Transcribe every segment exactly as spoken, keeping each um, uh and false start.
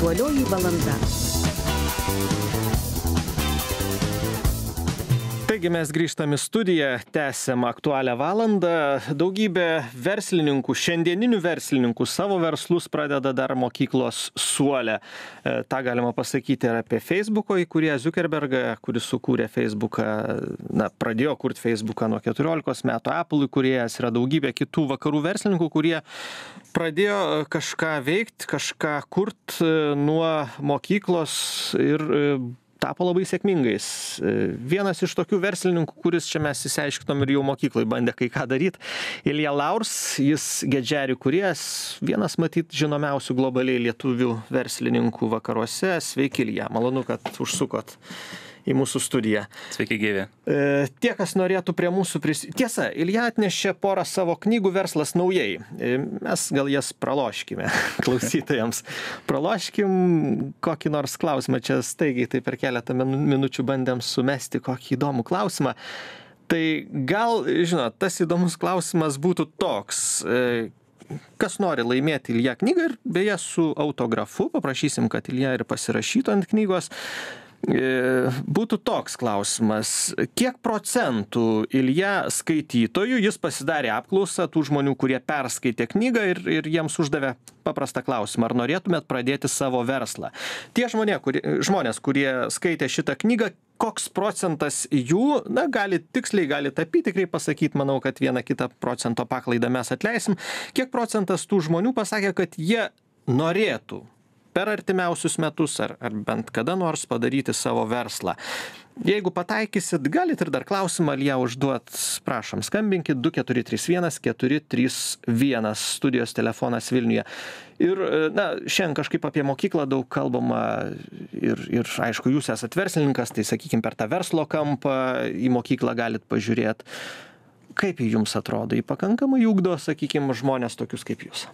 Aktualioji valanda. Taigi mes grįžtam į studiją, tęsiam aktualią valandą. Daugybė verslininkų, šiandieninių verslininkų savo verslus pradeda dar mokyklos suole. E, tą galima pasakyti ir apie Facebooko įkūrėją Zuckerbergą, kuris sukūrė Facebooką, na, pradėjo kurti Facebooką nuo keturiolikos metų, Apple įkūrėjas, yra daugybė kitų vakarų verslininkų, kurie pradėjo kažką veikti, kažką kurt nuo mokyklos ir tapo labai sėkmingais. Vienas iš tokių verslininkų, kuris čia mes įsiaiškinom ir jau mokyklai bandė kai ką daryti, Ilja Laurs, jis Gedžerių kūrėjas, vienas matyt žinomiausių globaliai lietuvių verslininkų vakaruose. Sveiki, Ilja, malonu, kad užsukot į mūsų studiją. Sveiki, gyvi. E, tie, kas norėtų prie mūsų prisijungti. Tiesa, Ilja atnešė porą savo knygų Verslas naujai. E, mes gal jas praloškime klausytojams. Praloškim kokį nors klausimą. Čia staigiai tai per keletą minučių bandėm sumesti kokį įdomų klausimą. Tai gal, žinot, tas įdomus klausimas būtų toks. E, kas nori laimėti Ilja knygą ir beje su autografu, paprašysim, kad Ilja ir pasirašytų ant knygos. Būtų toks klausimas, kiek procentų Ilja skaitytojų, jis pasidarė apklausą tų žmonių, kurie perskaitė knygą ir, ir jiems uždavė paprastą klausimą, ar norėtumėt pradėti savo verslą. Tie žmonė, kurie, žmonės, kurie skaitė šitą knygą, koks procentas jų, na, gali tiksliai, gali apytikriai pasakyti, manau, kad vieną kitą procento paklaidą mes atleisim, kiek procentas tų žmonių pasakė, kad jie norėtų per artimiausius metus ar, ar bent kada nors padaryti savo verslą. Jeigu pataikysit, galit ir dar klausimą Ilja užduot, prašom, skambinkit du keturi trys vienas keturi trys vienas, studijos telefonas Vilniuje. Ir, na, šiandien kažkaip apie mokyklą daug kalbama ir, ir aišku, jūs esat verslininkas, tai sakykim, per tą verslo kampą į mokyklą galit pažiūrėti. Kaip jums atrodo, jį pakankamai ugdo, sakykim, žmonės tokius kaip jūs?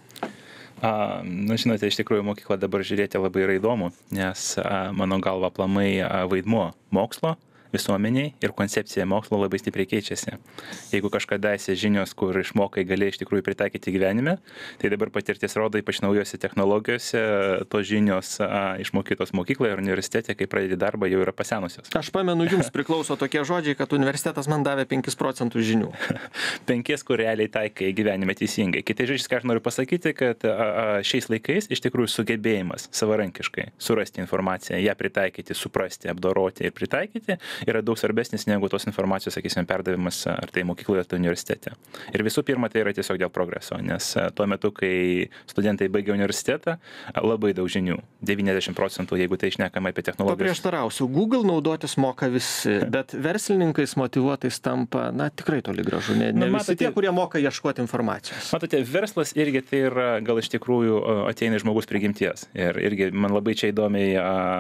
A, na, žinote, iš tikrųjų mokyklą dabar žiūrėti labai yra įdomu, nes a, mano galva aplamai a, vaidmuo mokslo visuomeniai ir koncepcija mokslo labai stipriai keičiasi. Jeigu kažkada esi žinios, kur išmokai gali iš tikrųjų pritaikyti gyvenime, tai dabar patirtis rodo, ypač naujose technologijose, tos žinios a, išmokytos mokykloje ir universitete, kai pradedi darbą, jau yra pasenusios. Aš pamenu, jums priklauso tokie žodžiai, kad universitetas man davė penkis procentus žinių. penkis, kur realiai taikai gyvenime teisingai. Kitai žodžiais, ką aš noriu pasakyti, kad a, a, šiais laikais iš tikrųjų sugebėjimas savarankiškai surasti informaciją, ją pritaikyti, suprasti, apdoroti ir pritaikyti, yra daug svarbesnis negu tos informacijos, sakysime, perdavimas ar tai mokykloje, ar tai universitete. Ir visų pirma, tai yra tiesiog dėl progreso, nes tuo metu, kai studentai baigia universitetą, labai daug žinių, devyniasdešimt procentų, jeigu tai šnekama apie technologijas. Paprieštarausiu, Google naudotis moka visi, bet verslininkais motyvuotais tampa, na, tikrai toli gražu, ne, ne Na, visi matote, tie, kurie moka ieškoti informacijos. Matote, verslas irgi tai yra, gal iš tikrųjų ateina iš žmogus prigimties. Ir irgi man labai čia įdomiai,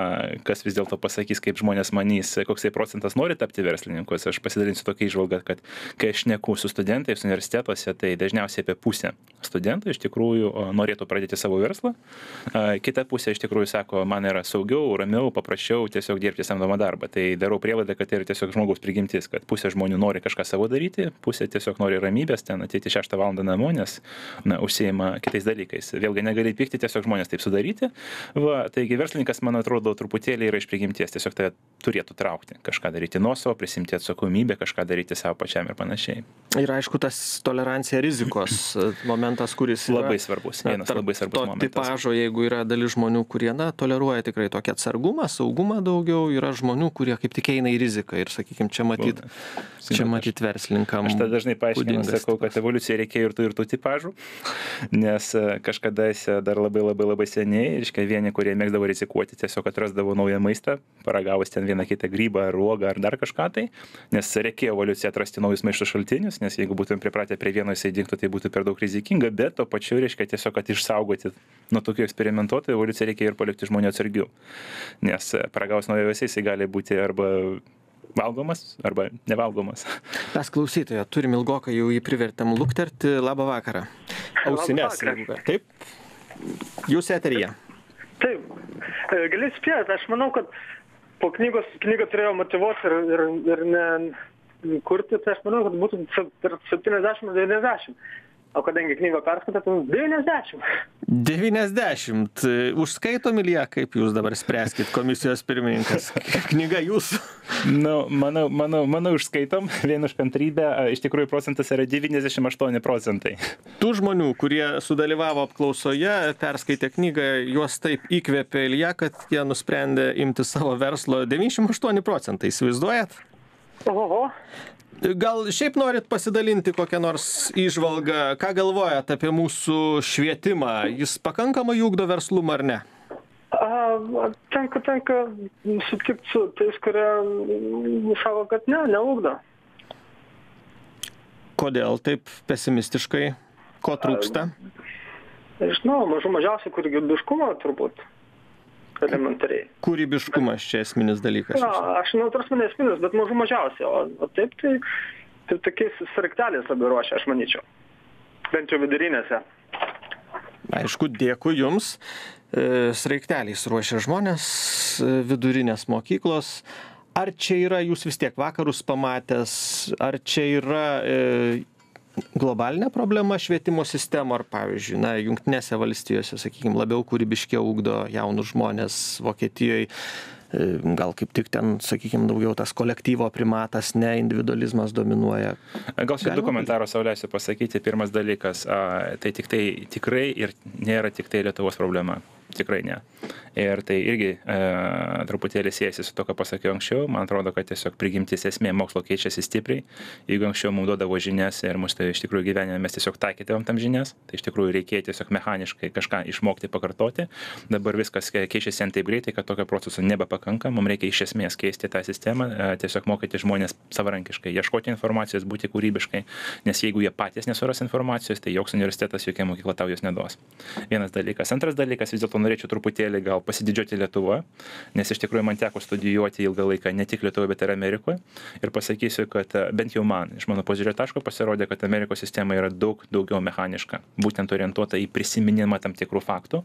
kas vis dėlto pasakys, kaip žmonės manys, koksai procentas nori tapti verslininkus. Aš pasidalinsiu tokia įžvalga, kad kai aš šneku su studentais universitetuose, tai dažniausiai apie pusę studentų iš tikrųjų norėtų pradėti savo verslą. Kita pusė iš tikrųjų sako, man yra saugiau, ramiau, paprasčiau tiesiog dirbti samdomą darbą. Tai darau prielaidą, kad tai yra tiesiog žmogaus prigimtis, kad pusė žmonių nori kažką savo daryti, pusė tiesiog nori ramybės, ten ateiti šeštą valandą namo, nes na, užsiima kitais dalykais. Vėlgi negali pykti, tiesiog žmonės taip sudaryti. Va, taigi verslininkas, man atrodo, truputėlį yra iš prigimties, tiesiog tai turėtų traukti, kažką daryti nuo savo, prisimti atsakomybę, kažką daryti savo pačiam ir panašiai. Ir aišku, tas tolerancija rizikos momentas, kuris yra labai svarbus, vienas na, labai svarbus to momentas. Tipažo, jeigu yra dalis žmonių, kurie, na, toleruoja tikrai tokį atsargumą, saugumą daugiau, yra žmonių, kurie kaip tik eina į riziką ir, sakykime, čia matyt, čia matyt verslininkam. Aš tą dažnai paaiškinu, sakau, kad evoliucija reikėjo ir tų ir tų tipažų, nes kažkada dar labai labai labai seniai, reiškia, vieni, kurie mėgdavo rizikuoti, tiesiog atrasdavo naują maistą, paragavus ten vieną kitą grybą ar uogą ar dar kažką tai, nes reikėjo evoliucija atrasti naujus maisto šaltinius, nes jeigu būtum pripratę prie vieno jisai dingtų, tai būtų per daug rizikinga, bet to pačiu reiškia tiesiog, kad išsaugoti nuo tokių eksperimentuotojų, evoliucija reikėjo ir palikti žmonių atsargių, nes paragavus naują vėsiai jisai gali būti arba valgomas arba nevalgomas. Mes klausytoją turim ilgokai, jau jį privertėm lukterti. Labą vakarą. Ausinės. Taip, jūs eteryje. Taip, gali spėti, aš manau, kad po knygos, knygą turėjo motyvuoti ir, ir, ir ne kurti, tai aš manau, kad būtų per septyniasdešimt devyniasdešimt. o kadangi knygą perskaitė, tai devyniasdešimt. devyniasdešimt. Užskaitom, Ilja, kaip jūs dabar spręskit, komisijos pirmininkas? Knyga jūsų? Nu, manau, manau, manau, užskaitom, vien už kantrybę, iš tikrųjų procentas yra devyniasdešimt aštuoni procentai. Tų žmonių, kurie sudalyvavo apklausoje, perskaitė knygą, juos taip įkvėpė Ilja, kad jie nusprendė imti savo verslo. devyniasdešimt aštuoni procentai, įsivaizduojat? Oho. Gal šiaip norit pasidalinti kokią nors įžvalgą, ką galvojat apie mūsų švietimą? Jis pakankamai ugdo verslumą ar ne? A, tenka, tenka sutikti su tais, kurie sako, kad ne, neugdo. Kodėl taip pesimistiškai? Ko trūksta? Žinau, mažų mažiausiai kūrybiškumo turbūt. Elementariai. Kūrybiškumas čia esminis dalykas. Na, aš neutras man esminis, bet mažų mažiausiai. O, o taip, tai, tai tokiais sraigteliais labai ruošia, aš manyčiau. Bent jau vidurinėse. Aišku, dėkui jums. Sraigteliais ruošia žmonės, vidurinės mokyklos. Ar čia yra, jūs vis tiek vakarus pamatęs, ar čia yra e, globalinė problema švietimo sistemo, ar pavyzdžiui, na, Jungtinėse valstijose, sakykime, labiau kūrybiškiau ugdo jaunus žmonės, Vokietijoje, gal kaip tik ten, sakykime, daugiau tas kolektyvo primatas, ne individualizmas dominuoja. Gal šiandien du komentarus sau leisiu pasakyti. Pirmas dalykas, a, tai tik tai tikrai ir nėra tik tai Lietuvos problema. Tikrai ne. Ir tai irgi e, truputėlį siejasi su to, ką pasakiau anksčiau. Man atrodo, kad tiesiog prigimtis esmė mokslo keičiasi stipriai. Jeigu anksčiau mums duodavo žinias ir mus tai iš tikrųjų gyvenime mes tiesiog taikydavom tam žinias, tai iš tikrųjų reikėjo tiesiog mechaniškai kažką išmokti, pakartoti. Dabar viskas keičiasi ant taip greitai, kad tokio proceso nebepakanka. Mums reikia iš esmės keisti tą sistemą, e, tiesiog mokyti žmonės savarankiškai, ieškoti informacijos, būti kūrybiškai, nes jeigu jie patys nesuras informacijos, tai joks universitetas, jokia mokykla tau jos neduos. Vienas dalykas. Antras dalykas, vis dėlto norėčiau truputėlį gal pasididžiuoti Lietuva, nes iš tikrųjų man teko studijuoti ilgą laiką ne tik Lietuvoje, bet ir Amerikoje. Ir pasakysiu, kad bent jau man, iš mano požiūrio taško pasirodė, kad Amerikos sistema yra daug daugiau mechaniška, būtent orientuota į prisiminimą tam tikrų faktų.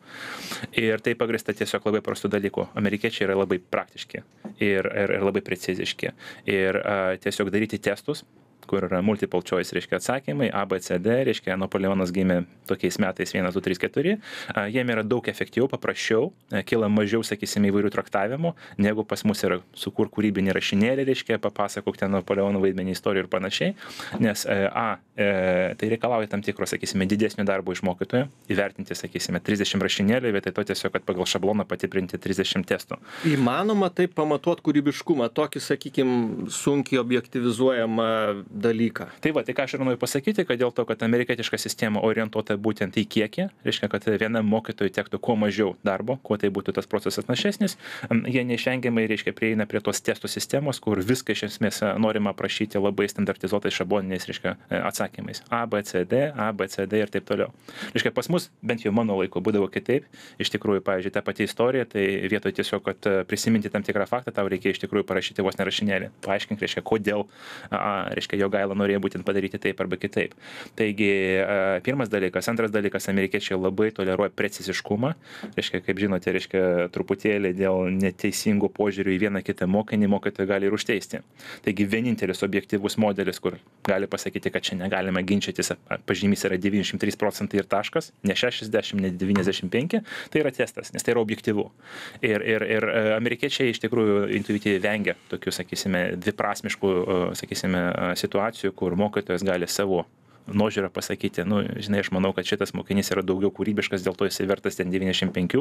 Ir tai pagrįsta tiesiog labai prastų dalykų. Amerikiečiai yra labai praktiški ir, ir, ir labai preciziški. Ir a, tiesiog daryti testus, kur yra multiple choice, reiškia atsakymai, A, B, C, D, reiškia Napoleonas gimė tokiais metais vienas, du, trys, keturi, jiem yra daug efektyviau, paprasčiau, kyla mažiau, sakysime, įvairių traktavimų, negu pas mus yra sukur kūrybinį rašinėlį, reiškia papasakok ten Napoleono vaidmenį istorijų ir panašiai, nes A, e, tai reikalauja tam tikro, sakysime, didesnio darbo iš mokytojo, įvertinti, sakysime, trisdešimt rašinėlių, vietoj to tiesiog, kad pagal šabloną patikrinti trisdešimt testų. Įmanoma taip pamatuoti kūrybiškumą, tokį, sakykime, sunkiai objektivizuojamą dalyką. Tai va, tai ką aš ir noriu pasakyti, kad dėl to, kad amerikietiška sistema orientuota būtent į kiekį, reiškia, kad vienam mokytojui tektų kuo mažiau darbo, kuo tai būtų tas procesas našesnis, jie neišvengiamai, reiškia, prieina prie tos testų sistemos, kur viską iš esmės norima aprašyti labai standartizuotais šabloniniais, reiškia, atsakymais. A, B, C, D, A, B, C, D ir taip toliau. Reiškia, pas mus, bent jau mano laiku, būdavo kitaip. Iš tikrųjų, pavyzdžiui, ta pati istorija, tai vietoj tiesiog, kad prisiminti tam tikrą faktą, tau reikia iš tikrųjų parašyti vos nerašinėlį. Paaiškink, reiškia, kodėl, a, reiškia, Jogaila norėjo būtent padaryti taip arba kitaip. Taigi, pirmas dalykas. Antras dalykas, amerikiečiai labai toleruoja preciziškumą. Reiškia, kaip žinote, reiškia, truputėlį dėl neteisingų požiūrių į vieną kitą mokinį, mokytojai gali ir užteisti. Taigi, vienintelis objektyvus modelis, kur gali pasakyti, kad čia negalima ginčytis, pažymys yra devyniasdešimt trys procentai ir taškas, ne šešiasdešimt, ne devyniasdešimt penki, tai yra testas, nes tai yra objektyvu. Ir, ir, ir amerikiečiai iš tikrųjų intuityviai vengia tokių, sakysime, dviprasmiškų, sakysime, situacijų, kur mokytojas gali savo nuožiūrą pasakyti, nu, žinai, aš manau, kad šitas mokinys yra daugiau kūrybiškas, dėl to jis vertas ten devyniasdešimt penki,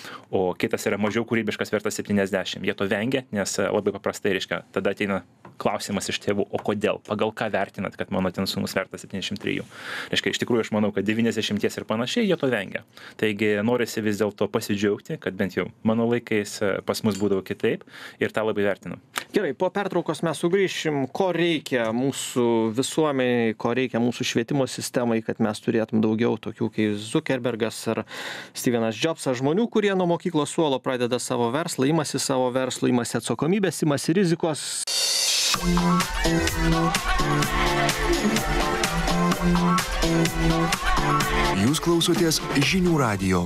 o kitas yra mažiau kūrybiškas, vertas septyniasdešimt. Jie to vengia, nes labai paprastai, reiškia, tada ateina klausimas iš tėvų, o kodėl, pagal ką vertinat, kad mano ten sūnus vertas septyniasdešimt trys. Reiškia, iš tikrųjų, aš manau, kad devyniasdešimt ir panašiai jie to vengia. Taigi, norisi vis dėlto pasidžiaugti, kad bent jau mano laikais pas mus būdavo kitaip ir tą labai vertinu. Gerai, po pertraukos mes sugrįšim, ko reikia mūsų visuomeniai, ko reikia mūsų švietimo sistemai, kad mes turėtum daugiau tokių kaip Zuckerbergas ar Stevenas Jobsas, žmonių, kurie nuo mokyklos suolo pradeda savo verslą, imasi savo verslo, imasi atsakomybės, imasi rizikos. Jūs klausotės Žinių radijo.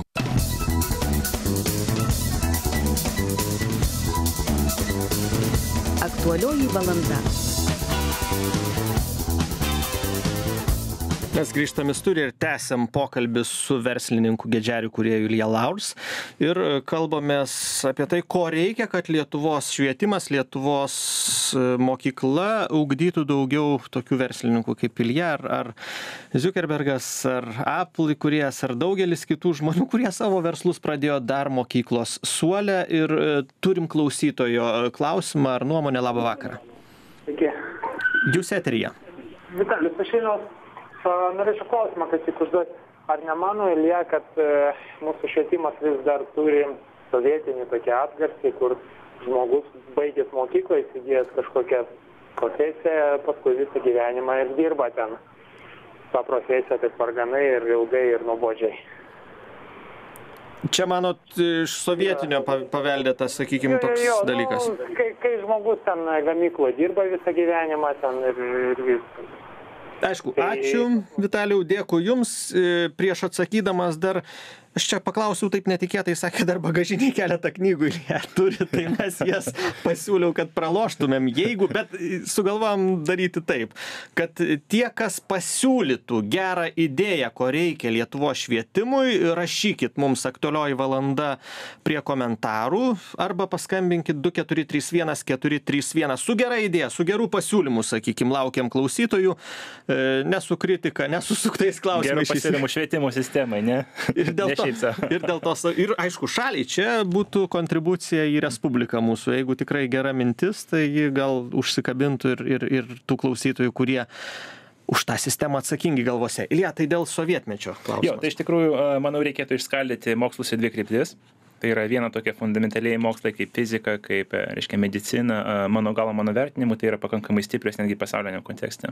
Aktualioji valanda. Mes grįžtam į studiją ir tęsiam pokalbį su verslininku Gedžerių kūrėju Ilja Laursas ir kalbamės apie tai, ko reikia, kad Lietuvos švietimas, Lietuvos mokykla ugdytų daugiau tokių verslininkų kaip Ilja ar, ar Zuckerbergas, ar Apple įkūrėjas, ar daugelis kitų žmonių, kurie savo verslus pradėjo dar mokyklos suole. Ir turim klausytojo klausimą ar nuomonę. Labą vakarą. Sveiki. Jūs eteryje. Vitalijus Pašiliaus. Norėčiau klausimą, kad tik užduoti. Ar nemano, Ilja, kad e, mūsų švietimas vis dar turi sovietinį tokį atgarsį, kur žmogus baigęs mokyklą, įsigijęs kažkokią profesiją, paskui visą gyvenimą ir dirba ten. Ta profesija taip varganai ir ilgai ir nuobodžiai. Čia, manot, iš sovietinio paveldėtas, sakykime, toks jo, dalykas. Nu, kai, kai žmogus ten gamykloje dirba visą gyvenimą ten ir, ir viską. Aišku, ačiū, Vitalijau, dėkui Jums. Prieš atsakydamas dar, aš čia paklausiau taip netikėtai, sakė, dar bagažinį keletą knygų ir ją turi, tai mes jas pasiūliau, kad praloštumėm, jeigu, bet sugalvom daryti taip, kad tie, kas pasiūlytų gerą idėją, ko reikia Lietuvos švietimui, rašykit mums aktualioji valanda prie komentarų arba paskambinkit du keturi trys vienas keturi trys vienas su gera idėja, su gerų pasiūlymų, sakykim, laukiam klausytojų, ne su kritika, ne su suktais klausimais. Gerų pasiūlymų švietimo sistemai, ne? Ir dėl to, ir dėl to, ir aišku, šaliai čia būtų kontribucija į Respubliką mūsų. Jeigu tikrai gera mintis, tai ji gal užsikabintų ir, ir, ir tų klausytojų, kurie už tą sistemą atsakingi galvose. Ilja, tai dėl sovietmečio klausimas. Jo, tai iš tikrųjų, manau, reikėtų išskaldyti mokslus į dvi kryptis. Tai yra viena tokia fundamentaliai mokslai kaip fizika, kaip, reiškia, medicina, mano galo, mano vertinimu, tai yra pakankamai stiprios netgi pasaulinio kontekste.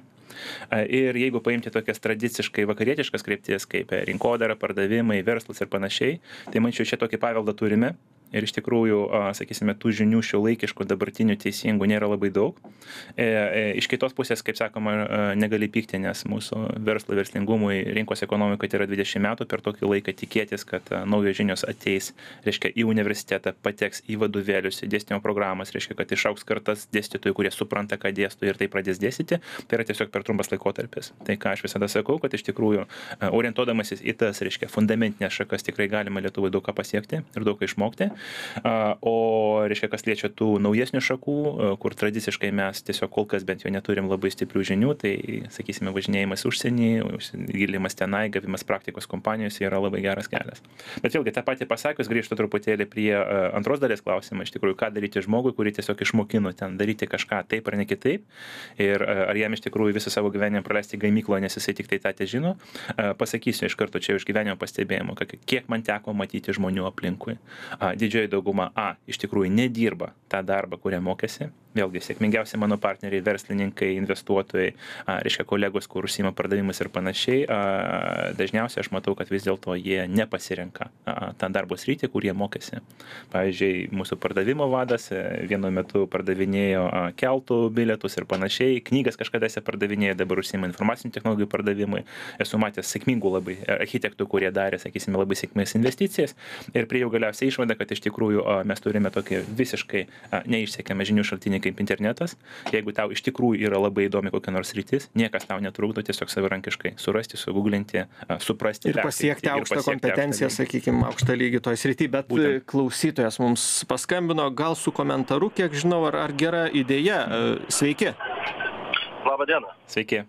Ir jeigu paimti tokias tradiciškai vakarietiškas kryptis, kaip rinkodara, pardavimai, verslas ir panašiai, tai mančiau, čia tokį paveldą turime. Ir iš tikrųjų, sakysime, tų žinių šiuolaikiškų, dabartinių teisingų nėra labai daug. E, e, iš kitos pusės, kaip sakoma, negali pykti, nes mūsų verslo verslingumui, rinkos ekonomikai tai yra dvidešimt metų, per tokį laiką tikėtis, kad naujos žinios ateis, reiškia, į universitetą, pateks į vadovėlius, į dėstymo programas, reiškia, kad išaugs kartas dėstytojų, kurie supranta, ką dėsto ir tai pradės dėstyti, tai yra tiesiog per trumpas laikotarpis. Tai ką aš visada sakau, kad iš tikrųjų, orientuodamasis į tas, reiškia, fundamentinės šakas, tikrai galima Lietuvai daug ką pasiekti ir daug ką išmokti. O, reiškia, kas liečia tų naujesnių šakų, kur tradiciškai mes tiesiog kol kas bent jau neturim labai stiprių žinių, tai, sakysime, važinėjimas užsienį, gilimas tenai, gavimas praktikos kompanijose yra labai geras kelias. Bet vėlgi, tą patį pasakius, grįžtu truputėlį prie antros dalies klausimą, iš tikrųjų, ką daryti žmogui, kurį tiesiog išmokino ten daryti kažką taip ar ne kitaip, ir ar jam iš tikrųjų visą savo gyvenimą praleisti gamykloje, nes jisai tik tai tą te žino. Pasakysiu iš karto čia iš gyvenimo pastebėjimo, kiek man teko matyti žmonių aplinkui. Didžioji dauguma A iš tikrųjų nedirba tą darbą, kurią mokėsi. Vėlgi, sėkmingiausi mano partneriai, verslininkai, investuotojai, a, reiškia kolegos, kur užsiima pardavimus ir panašiai, a, dažniausiai aš matau, kad vis dėlto jie nepasirenka a, tą darbo sritį, kur jie mokėsi. Pavyzdžiui, mūsų pardavimo vadas vienu metu pardavinėjo a, keltų bilietus ir panašiai, knygas kažkadaise pardavinėjo, dabar užsiima informacinių technologijų pardavimui. Esu matęs sėkmingų labai architektų, kurie darė, sakysime, labai sėkmės investicijas ir prie jau galiausiai išvada, kad iš tikrųjų a, mes turime tokį visiškai a, neišsiekiamą žinių šaltinį kaip internetas. Jeigu tau iš tikrųjų yra labai įdomi kokia nors sritis, niekas tau netrukdo tiesiog savarankiškai surasti, suguglinti, suprasti. Ir pasiekti aukštą kompetenciją, sakykime, aukštą lygį toj srity. Bet būtent klausytojas mums paskambino, gal su komentaru, kiek žinau, ar, ar gera idėja. Sveiki. Labą dieną. Sveiki.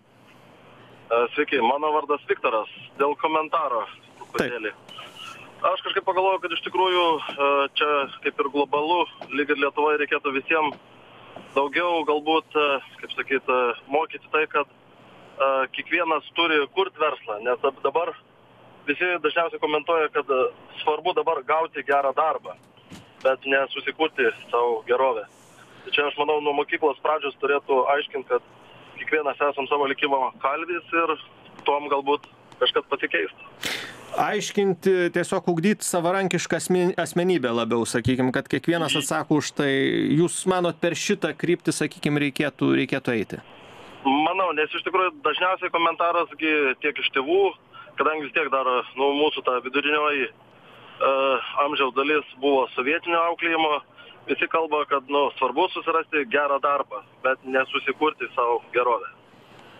Sveiki, mano vardas Viktoras. Dėl komentaro. Truputėlį. Aš kažkaip pagalvoju, kad iš tikrųjų čia kaip ir globalu, lyg ir Lietuvoje reikėtų visiems daugiau galbūt, kaip sakyt, mokyti tai, kad uh, kiekvienas turi kurti verslą, nes dabar visi dažniausiai komentuoja, kad svarbu dabar gauti gerą darbą, bet nesusikurti savo gerovę. Tai čia aš manau, nuo mokyklos pradžios turėtų aiškinti, kad kiekvienas esam savo likimo kalvis ir tuom galbūt kažkas pasikeistų. Aiškinti, tiesiog ugdyti savarankišką asmenybę labiau, sakykime, kad kiekvienas atsako už tai. Jūs manot, per šitą kryptį, sakykime, reikėtų, reikėtų eiti? Manau, nes iš tikrųjų dažniausiai komentaras tiek iš tėvų, kadangi vis tiek dar nu, mūsų ta vidurinioji uh, amžiaus dalis buvo sovietinio auklėjimo, visi kalba, kad nu, svarbu susirasti gerą darbą, bet nesusikurti savo gerovę.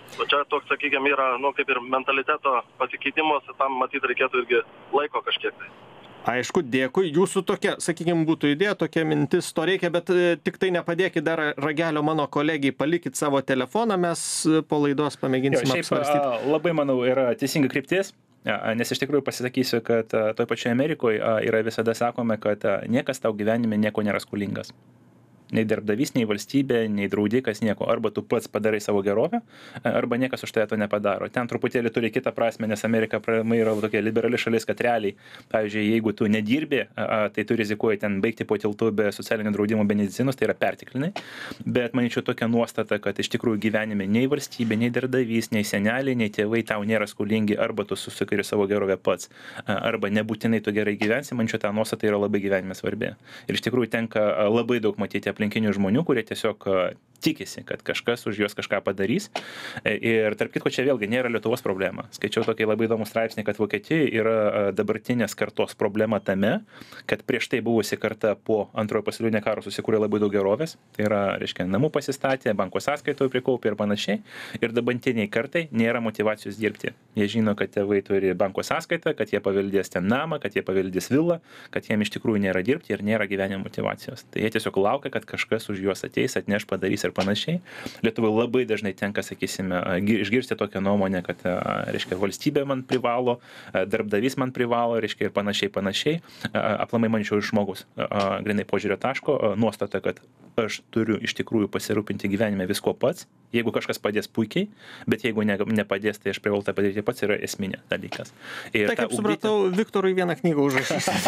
O čia toks, sakykime, yra, nu, kaip ir mentaliteto pasikeitimas, tam matyti reikėtų irgi laiko kažkiek tai. Aišku, dėkui. Jūsų tokia, sakykime, būtų idėja, tokia mintis, to reikia, bet e, tik tai nepadėkit dar ragelio mano kolegijai, palikit savo telefoną, mes po laidos pamėginsim jo, šiaip, apsvarstyti. Labai, manau, yra teisinga kryptis, nes iš tikrųjų pasisakysiu, kad toj pačioje Amerikoje yra visada sakome, kad niekas tau gyvenime nieko nėra skolingas. Nei darbdavys, nei valstybė, nei draudikas, nieko. Arba tu pats padarai savo gerovę, arba niekas už tai to nepadaro. Ten truputėlį turi kitą prasme, nes Amerika yra tokia liberali šalis, kad realiai, pavyzdžiui, jeigu tu nedirbi, tai tu rizikuoji ten baigti po tiltu be socialinio draudimo, be medicinos, tai yra perteklinai. Bet manyčiau tokia nuostata, kad iš tikrųjų gyvenime nei valstybė, nei darbdavys, nei seneliai, nei tėvai tau nėra skolingi, arba tu susikuri savo gerovę pats, arba nebūtinai tu gerai gyvensi, manyčiau ta nuostata yra labai gyvenime svarbi. Ir iš tikrųjų tenka labai daug matyti aplinkinių žmonių, kurie tiesiog tikisi, kad kažkas už juos kažką padarys. Ir tarp kitko, čia vėlgi nėra Lietuvos problema. Skaičiau tokį labai įdomų straipsnį, kad Vokietijoje yra dabartinės kartos problema tame, kad prieš tai buvusi karta po antrojo pasaulinio karo susikūrė labai daug gerovės. Tai yra, reiškia, namų pasistatė, banko sąskaitoje prikaupė ir panašiai. Ir dabartiniai kartai nėra motyvacijos dirbti. Jie žino, kad tėvai turi banko sąskaitą, kad jie paveldės ten namą, kad jie paveldės vilą, kad jiem iš tikrųjų nėra dirbti ir nėra gyvenimo motyvacijos. Tai jie tiesiog laukia, kad kažkas už juos ateis, atneš, padarys ir panašiai. Lietuvai labai dažnai tenka, sakysime, išgirsti tokią nuomonę, kad, reiškia, valstybė man privalo, darbdavys man privalo, reiškia, ir panašiai, panašiai. Aplamai, manyčiau, iš žmogus, grinai požiūrio taško, nuostata, kad aš turiu iš tikrųjų pasirūpinti gyvenime visko pats, jeigu kažkas padės puikiai, bet jeigu ne, nepadės, tai aš privalau tą padaryti pats, yra esminė dalykas. Ir tai, kaip ugdyti... supratau, Viktorui vieną knygą užrašys.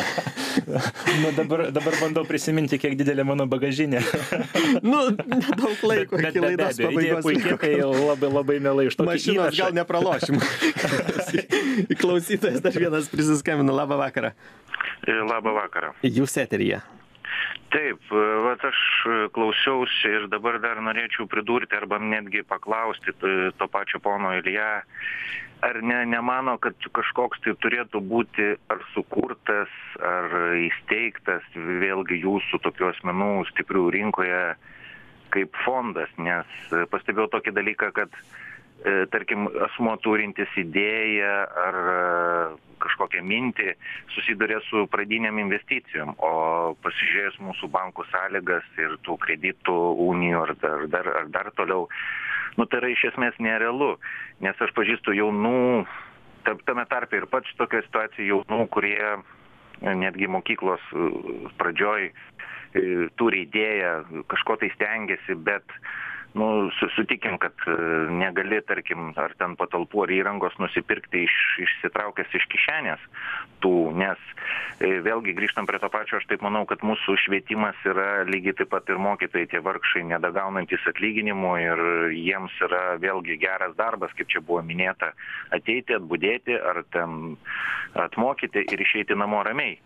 Nu, dabar, dabar bandau prisiminti, kiek didelė mano bagažinė. Nu, nedaug laiko iki laidos pabaigos. Puikiai, tai labai labai mielai iš tokį mašinos įrašą. Gal nepralošim. Klausytojas dar vienas prisiskambino. Labą vakarą. Labą vakarą. Jūs eteryje. Taip, vat aš klausiausi ir dabar dar norėčiau pridurti arba netgi paklausti to pačio pono Ilja, ar ne, nemano, kad kažkoks tai turėtų būti ar sukurtas, ar įsteigtas vėlgi jūsų tokių asmenų stiprių rinkoje kaip fondas, nes pastebėjau tokį dalyką, kad tarkim, asmuo turintis idėją ar kažkokią mintį susiduria su pradinėm investicijom, o pasižiūrėjus mūsų bankų sąlygas ir tų kreditų unijų ar dar, dar, ar dar toliau, nu tai yra iš esmės nerealu, nes aš pažįstu jaunų, tame tarpe ir pats tokia situacija jaunų, kurie netgi mokyklos pradžioj turi idėją, kažko tai stengiasi, bet nu, sutikim, kad negali, tarkim, ar ten patalpų, ar įrangos nusipirkti iš, išsitraukęs iš kišenės tų, nes vėlgi grįžtam prie to pačio, aš taip manau, kad mūsų švietimas yra lygiai taip pat ir mokytojai, tie vargšai nedagaunantis atlyginimų ir jiems yra vėlgi geras darbas, kaip čia buvo minėta, ateiti, atbudėti ar ten atmokyti ir išeiti namo ramiai.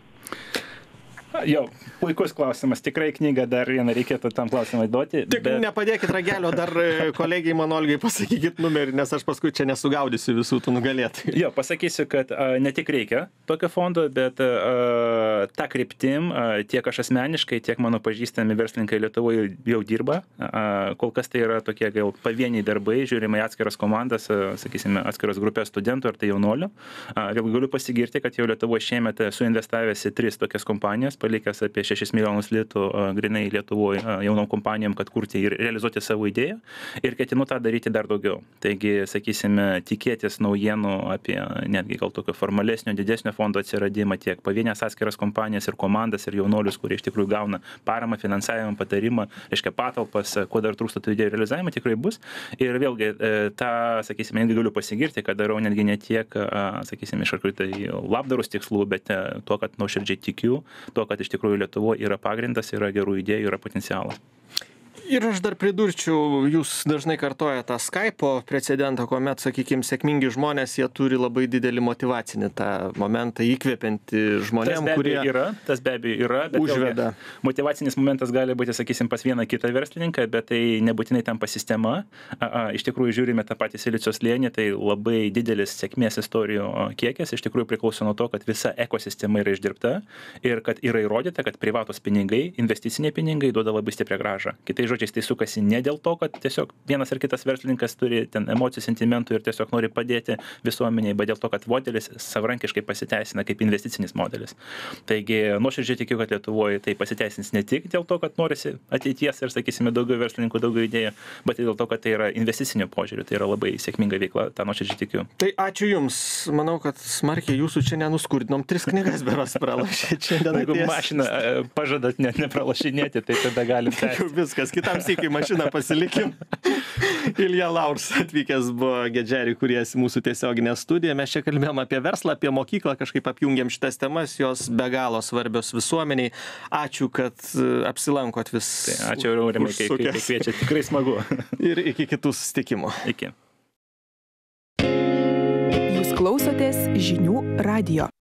Jo, puikus klausimas. Tikrai knygą dar vieną reikėtų tam klausimą duoti. Tik bet... nepadėkit ragelio, dar kolegijai man Olgai pasakykit numerį, nes aš paskui čia nesugaudysiu visų tų nugalėtojų. Jo, pasakysiu, kad a, ne tik reikia tokio fondo, bet a, tą kryptim a, tiek aš asmeniškai, tiek mano pažįstami verslininkai Lietuvoje jau dirba. A, kol kas tai yra tokie gal pavieniai darbai, žiūrime į atskiras komandas, a, sakysime, atskiras grupės studentų ar tai jaunuolių. A, galiu pasigirti, kad jau Lietuvoje šiemet suinvestavęs į tris tokias kompanijas, palikęs apie šešis milijonus litų grinai Lietuvoje jaunom kompanijom, kad kurti ir realizuoti savo idėją ir ketinu tą daryti dar daugiau. Taigi, sakysime, tikėtis naujienų apie netgi gal tokio formalesnio, didesnio fondo atsiradimą tiek pavienės atskiras kompanijas ir komandas ir jaunolius, kurie iš tikrųjų gauna paramą, finansavimą, patarimą, reiškia patalpas, ko dar trūksta tų idėjų realizavimą, tikrai bus. Ir vėlgi, tą, sakysime, netgi galiu pasigirti, kad darau netgi ne tiek, sakysime, iš kažkokių tai labdaros tikslų, bet to, kad nuoširdžiai tikiu, to, kad iš tikrųjų Lietuvoje yra pagrindas, yra gerų idėjų, yra potencialas. Ir aš dar pridurčiau, jūs dažnai kartojate tą Skype'o precedentą, kuomet, sakykime, sėkmingi žmonės, jie turi labai didelį motyvacinį tą momentą įkvepiantį žmonėm, kurie yra, tas be abejo yra, bet užveda. Motyvacinis momentas gali būti, sakysim, pas vieną kitą verslininką, bet tai nebūtinai tampa sistema. A, a, iš tikrųjų, žiūrime tą patį Silicio slėnį, tai labai didelis sėkmės istorijų kiekis, iš tikrųjų priklauso nuo to, kad visa ekosistema yra išdirbta ir kad yra įrodyta, kad privatus pinigai, investiciniai pinigai duoda labai stiprią grąžą. Kitai žodžiai, laikrodžiais tai sukasi ne dėl to, kad tiesiog vienas ar kitas verslininkas turi ten emocijų, sentimentų ir tiesiog nori padėti visuomeniai, bet dėl to, kad modelis savarankiškai pasiteisina kaip investicinis modelis. Taigi, nuoširdžiai tikiu, kad Lietuvoje tai pasiteisins ne tik dėl to, kad norisi ateities ir, sakysime, daugiau verslininkų, daugiau idėjų, bet ir dėl to, kad tai yra investicinio požiūrių, tai yra labai sėkminga veikla, tą nuoširdžiai tikiu. Tai ačiū Jums. Manau, kad smarkiai Jūsų čia nenuskurdinom, tris knygas beros pralošė. Jeigu mašiną pažadat net nepralašinėti, tai tada galim tęsti. Viskas, kitam sykiai mašiną pasilikim. Ilja Laurs atvykęs buvo Gedžeri, kuries mūsų tiesioginė studija. Mes čia kalbėjom apie verslą, apie mokyklą, kažkaip apjungiam šitas temas, jos be galo svarbios visuomeniai. Ačiū, kad apsilankot vis. Tai ačiū, Aurimai, kai, kai, kai kviečia, tikrai smagu. Ir iki kitų susitikimų. Iki. Jūs klausotės žinių radijo.